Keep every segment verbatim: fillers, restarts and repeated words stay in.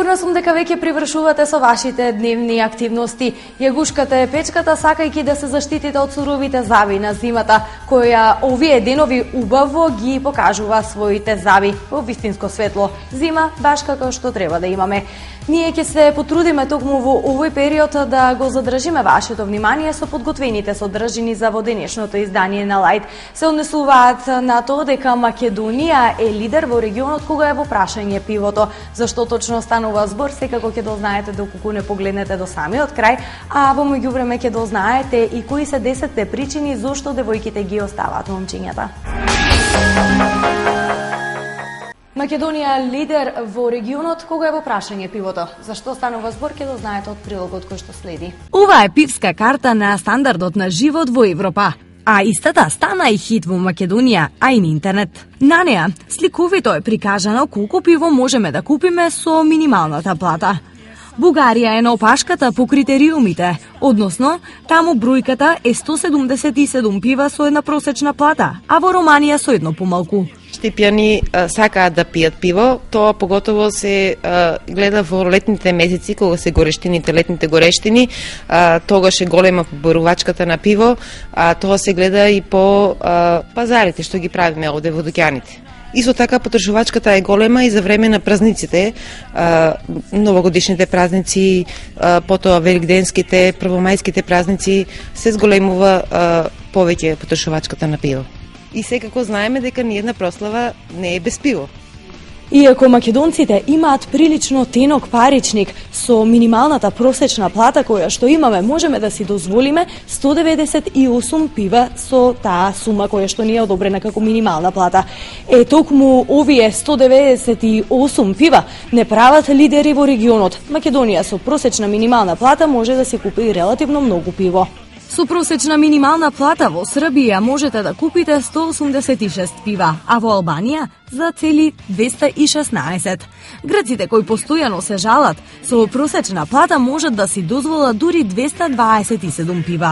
Сигурна сум дека веќе привршувате со вашите дневни активности. Јагушката е печката, сакајќи да се заштитите од суровите зави на зимата, која овие денови убаво ги покажува своите зави во вистинско светло. Зима баш како што треба да имаме. Ние ќе се потрудиме токму во овој период да го задржиме вашето внимание со подготвените содржини за воденешното издание на Лајт. Се однесуваат на тоа дека Македонија е лидер во регионот кога е во прашање пивото. Зашто точно станува збор, секако ќе дознаете доколку не погледнете до самиот крај, а во меѓувреме ќе дознаете и кои се десетте причини зошто девојките ги оставаат момчињата. Македонија е лидер во регионот кога е во прашање пивото. Зашто станува збор ќе дознаете од прилогот кој што следи. Ова е пивска карта на стандардот на живот во Европа. А истата стана и хит во Македонија, а и на интернет. На неа сликовито е прикажано колку пиво можеме да купиме со минималната плата. Бугарија е на опашката по критериумите, односно, таму бројката е сто седумдесет и седум пива со една просечна плата, а во Романија со едно помалку. Штипјани сакаат да пијат пиво, тоа поготово се а, гледа во летните месеци, кога се горештините, летните горештини, а, тогаш е голема поборувачката на пиво, а тоа се гледа и по а, пазарите што ги правиме овде во дуќаните. Исто така потршувачката е голема и за време на празниците, а, новогодишните празници, а, потоа великденските, првомајските празници, се зголемува а, повеќе потршувачката на пиво. И секако знаеме дека ниедна прослава не е без пиво. Иако македонците имаат прилично тенок паричник со минималната просечна плата која што имаме, можеме да си дозволиме сто деветдесет и осум пива со таа сума која што ни е одобрена како минимална плата. Е, токму овие сто деветдесет и осум пива не прават лидери во регионот. Македонија со просечна минимална плата може да се купи релативно многу пиво. Со просечна минимална плата во Србија можете да купите сто осумдесет и шест пива, а во Албанија за цели двеста и шеснаесет. Грците кои постојано се жалат, со просечна плата можат да си дозволат дури двеста дваесет и седум пива.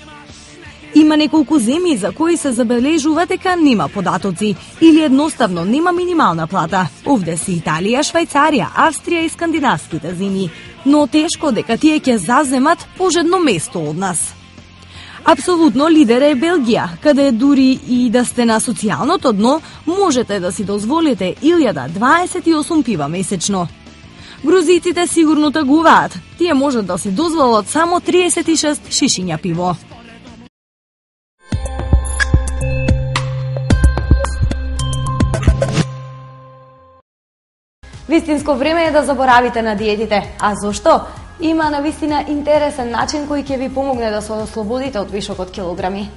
Има неколку земји за кои се забележува дека нема податоци или едноставно нема минимална плата. Овде се Италија, Швајцарија, Австрија и скандинавските земји, но тешко дека тие ќе заземат пожедно место од нас. Апсолутно лидер е Белгија, каде дури и да сте на социјалното дно, можете да си дозволите илјада дваесет и осум пива месечно. Грузиците сигурно тагуваат, тие можат да си дозволат само триесет и шест шишиња пиво. Вистинско време е да заборавите на диетите. А зошто? Има навистина интересен начин кој ќе ви помогне да се ослободите од вишок од килограми.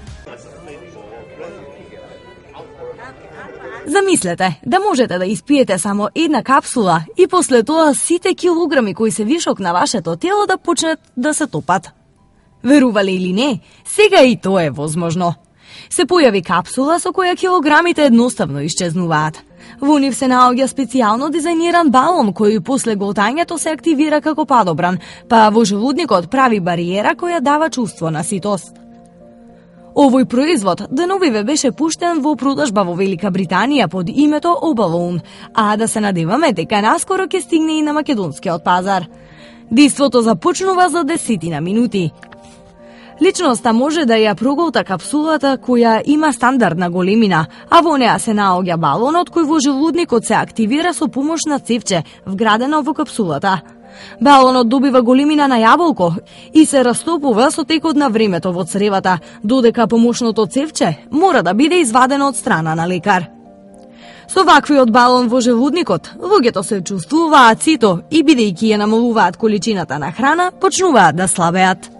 Замислете, да можете да испиете само една капсула и после тоа сите килограми кои се вишок на вашето тело да почнат да се топат. Верувале или не, сега и тоа е возможно. Се појави капсула со која килограмите едноставно исчезнуваат. Во нив се наоѓа специјално дизајниран балон кој после голтањето се активира како падобран, па во желудникот прави бариера која дава чувство на ситост. Овој производ деновиве беше пуштен во продажба во Велика Британија под името Обалон, а да се надеваме дека наскоро ќе стигне и на македонскиот пазар. Диството започнува за десетина минути. Личноста може да ја проголта капсулата која има стандардна големина, а во неа се наоѓа балонот кој во желудникот се активира со помош на цевче вградено во капсулата. Балонот добива големина на јаболко и се растопува со текот на времето во цревата, додека помошното цевче мора да биде извадено од страна на лекар. Со ваквиот балон во желудникот, луѓето се чувствуваат сито и бидејќи ја намалуваат количината на храна, почнуваат да слабеат.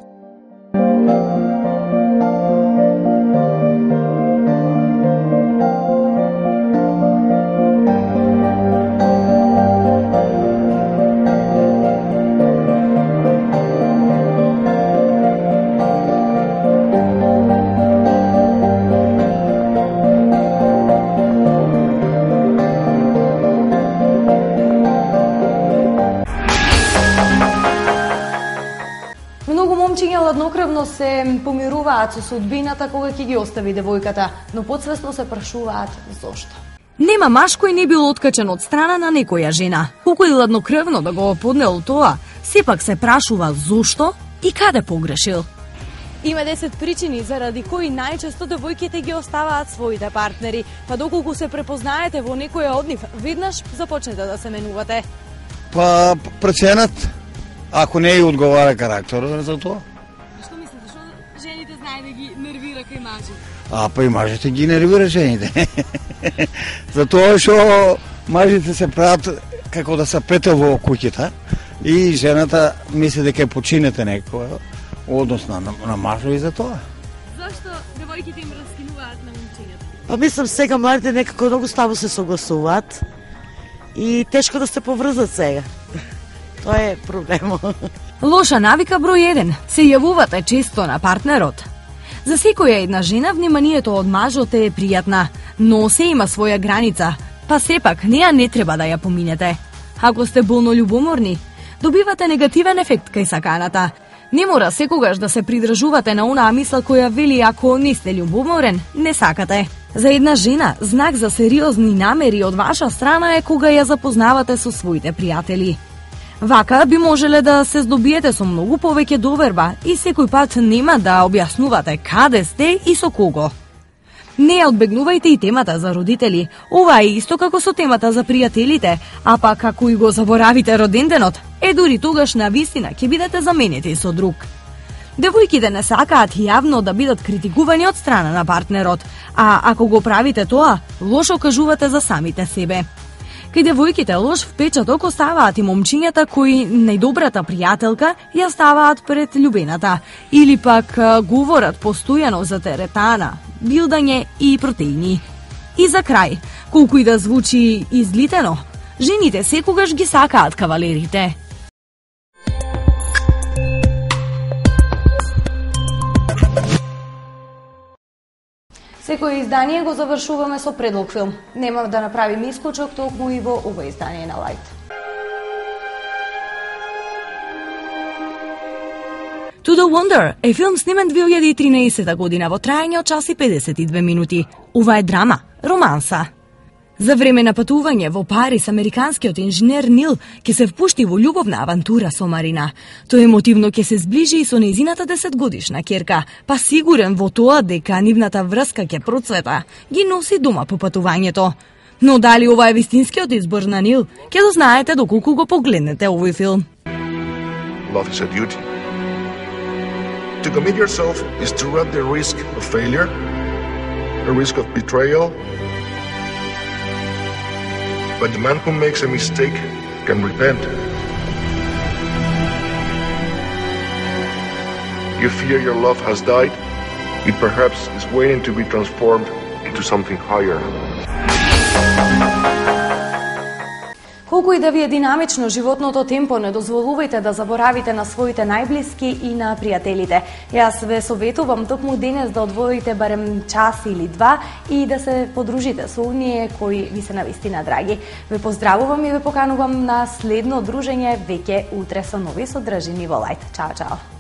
Момчиња ладнокрвно се помируваат со судбината кога ќе ги остави девојката, но подсвесно се прашуваат зошто. Нема маж кој не бил откачен од страна на некоја жена. Колку и ладнокрвно да го поднел тоа, сепак се прашува зошто и каде погрешил. Има десет причини заради кои најчесто девојките ги оставаат своите партнери, па доколку се препознаете во некоја од нив, веднаш започнете да се менувате. Па преценат, ако не и одговара карактерот за тоа. Што мислите, што жените знае да ги нервира кај мажи? А па и мажите ги нервира жените. Затоа што мажите се прават како да се пете во куќата и жената мисли дека починете некоја однос на, на, на мажови за тоа. Зашто девојките им раскинуваат на момчињата? Па мислам сега младите некако многу слабо се согласуваат и тешко да се поврзат сега. Тоа е проблемот. Лоша навика број еден. Се јавувате често на партнерот. За секоја една жена вниманието од мажот е пријатна, но се има своја граница, па сепак неа не треба да ја поминете. Ако сте болно љубоморни, добивате негативен ефект кај саканата. Не мора секогаш да се придржувате на онаа мисла која вели ако не сте љубоморен, не сакате. За една жена, знак за сериозни намери од ваша страна е кога ја запознавате со своите пријатели. Вака би можеле да се здобиете со многу повеќе доверба и секој пат нема да објаснувате каде сте и со кого. Не ја одбегнувајте и темата за родители. Ова е исто како со темата за пријателите, а пак ако и го заборавите роденденот, е дури тогаш на вистина ќе бидете заменети со друг. Девојките не сакаат јавно да бидат критикувани од страна на партнерот, а ако го правите тоа, лошо кажувате за самите себе. Кај девојките лош впечаток оставаат и момчињата кои најдобрата пријателка ја ставаат пред љубената, или пак говорат постојано за теретана, билдање и протеини. И за крај, колку и да звучи излитено, жените секогаш ги сакаат кавалерите. Секој издание го завршуваме со предлог филм. Нема да направим искочок токму и во ова издание на Лајт. To the Wonder е филм снимен две илјади и тринаесета година во траење од час и педесет и две минути. Ова е драма, романса. За време на патување во Париз, американскиот инженер Нил ќе се впушти во љубовна авантура со Марина. Тој емотивно ќе се зближи и со нејзината десетгодишна ќерка, па сигурен во тоа дека нивната врска ќе процвета, ги носи дома по патувањето. Но дали ова е вистинскиот избор на Нил, ќе го знаете доколку го погледнете овој филм. Love is a duty. To commit yourself is to run the risk of failure, the risk of betrayal. But the man who makes a mistake can repent. You fear your love has died, it perhaps is waiting to be transformed into something higher. Колку и да ви е динамично животното темпо, не дозволувајте да заборавите на своите најблиски и на пријателите. Јас ве советувам токму денес да одвоите барем час или два и да се подружите со оние кои ви се навистина драги. Ве поздравувам и ве поканувам на следно дружење веќе утре со нови содржини во Лајт. Чао, чао!